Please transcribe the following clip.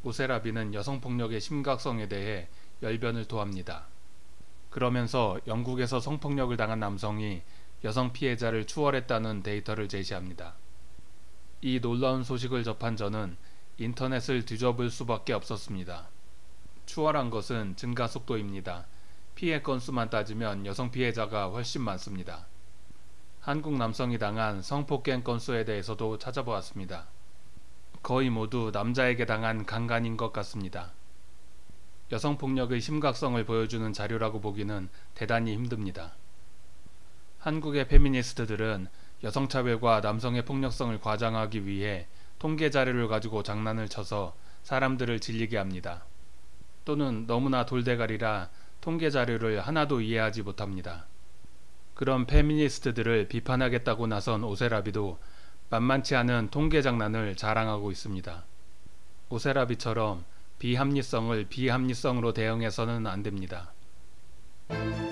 오세라비는 여성폭력의 심각성에 대해 열변을 토합니다. 그러면서 영국에서 성폭력을 당한 남성이 여성 피해자를 추월했다는 데이터를 제시합니다. 이 놀라운 소식을 접한 저는 인터넷을 뒤져볼 수밖에 없었습니다. 추월한 것은 증가 속도입니다. 피해 건수만 따지면 여성 피해자가 훨씬 많습니다. 한국 남성이 당한 성폭행 건수에 대해서도 찾아보았습니다. 거의 모두 남자에게 당한 강간인 것 같습니다. 여성폭력의 심각성을 보여주는 자료라고 보기는 대단히 힘듭니다. 한국의 페미니스트들은 여성차별과 남성의 폭력성을 과장하기 위해 통계 자료를 가지고 장난을 쳐서 사람들을 질리게 합니다. 또는 너무나 돌대가리라 통계 자료를 하나도 이해하지 못합니다. 그런 페미니스트들을 비판하겠다고 나선 오세라비도 만만치 않은 통계 장난을 자랑하고 있습니다. 오세라비처럼 비합리성을 비합리성으로 대응해서는 안 됩니다.